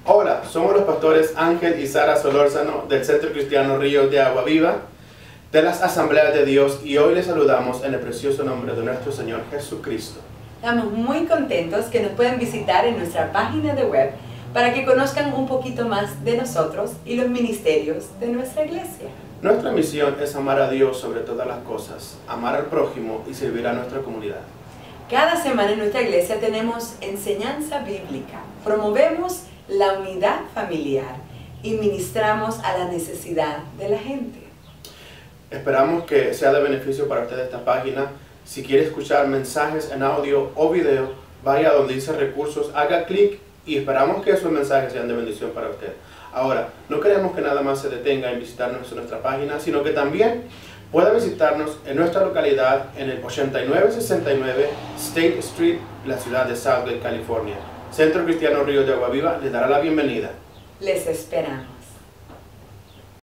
Hola, somos los pastores Ángel y Sara Solórzano del Centro Cristiano Ríos de Agua Viva de las Asambleas de Dios, y hoy les saludamos en el precioso nombre de nuestro Señor Jesucristo. Estamos muy contentos que nos pueden visitar en nuestra página de web para que conozcan un poquito más de nosotros y los ministerios de nuestra iglesia. Nuestra misión es amar a Dios sobre todas las cosas, amar al prójimo y servir a nuestra comunidad. Cada semana en nuestra iglesia tenemos enseñanza bíblica, promovemos la unidad familiar y ministramos a la necesidad de la gente. Esperamos que sea de beneficio para usted esta página. Si quiere escuchar mensajes en audio o video, vaya donde dice recursos, haga clic y esperamos que esos mensajes sean de bendición para usted. Ahora, no queremos que nada más se detenga en visitarnos en nuestra página, sino que también pueda visitarnos en nuestra localidad en el 8969 State Street, la ciudad de Southgate, California. Centro Cristiano Ríos de Agua Viva les dará la bienvenida. Les esperamos.